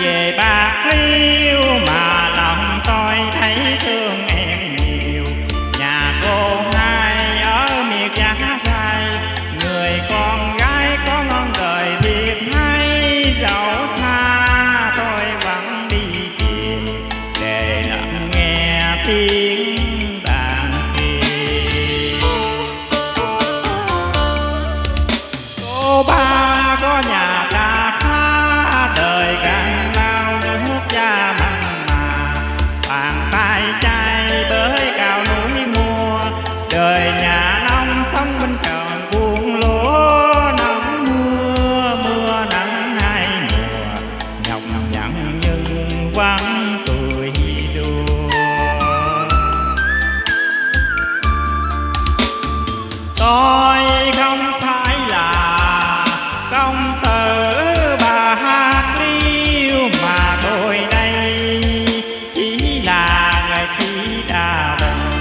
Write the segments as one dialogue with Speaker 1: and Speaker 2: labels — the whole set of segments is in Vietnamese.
Speaker 1: về Bạc Liêu mà lòng tôi thấy thương em nhiều. Nhà cô hai ở miệt Giá Rai, người con gái có ngon đời thiệt hay. Dẫu xa tôi vẫn đi tìm để lắng nghe tiếng đàn kia. Cô ba có nhà trà khá, đời càng lao nước cha mặn mà. Bàn tay trai bới cao núi mua, đời nhà nông sống bên tròn buồn lúa. Nắng mưa mưa nắng hai mùa, nhọc nhằn nhưng vẫn cười đùa. Tôi không phải là công tử Bạc Liêu, mà tôi đây chỉ là nghệ sĩ đa tình.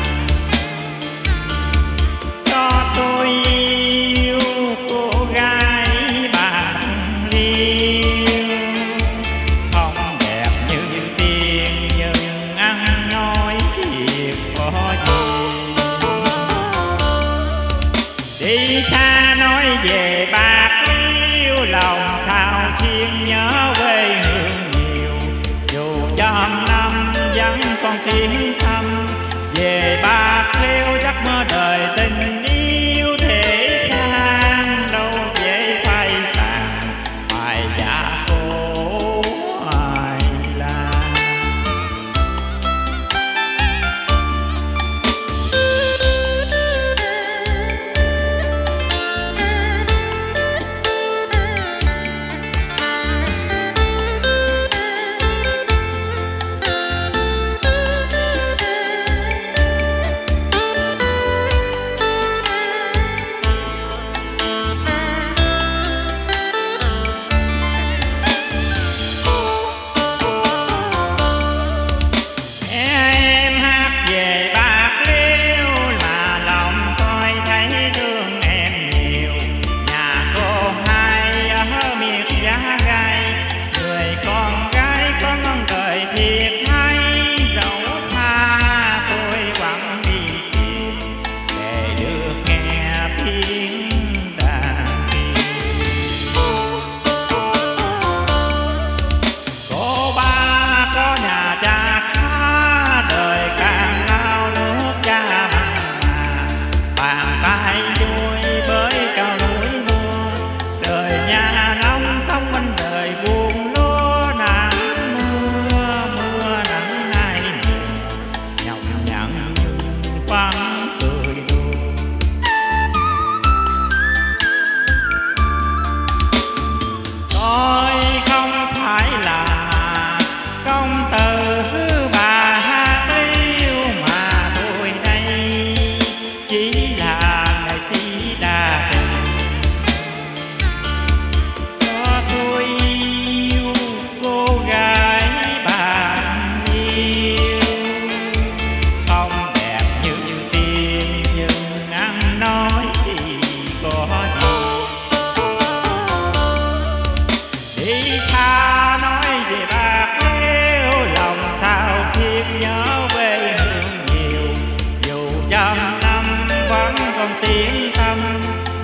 Speaker 1: Cho tôi yêu cô gái Bạc Liêu, không đẹp như tiền nhưng ăn nói thiệt có gì. Đi xa nói về Bạc Liêu, lòng sao xuyên nhớ quê hương nhiều. Dù trăm năm vẫn còn tiếng thăm về Bạc Liêu, giấc mơ đời tình yêu thể gian đâu dễ phai tàn. Bài dạ cô ai là tiếng thăm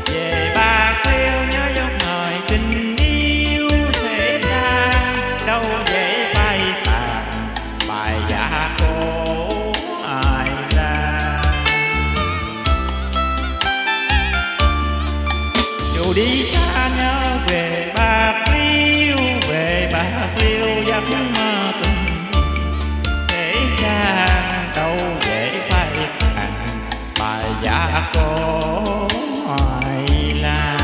Speaker 1: về Bạc Liêu, nhớ dòng lời tình yêu thế gian đâu dễ phai tàn. Bài dạ cô ai ra dù đi xa nhớ về Bạc Liêu, về Bạc Liêu giấc mơ tình thế gian đâu dễ phai tàn. Bài dạ cô ai là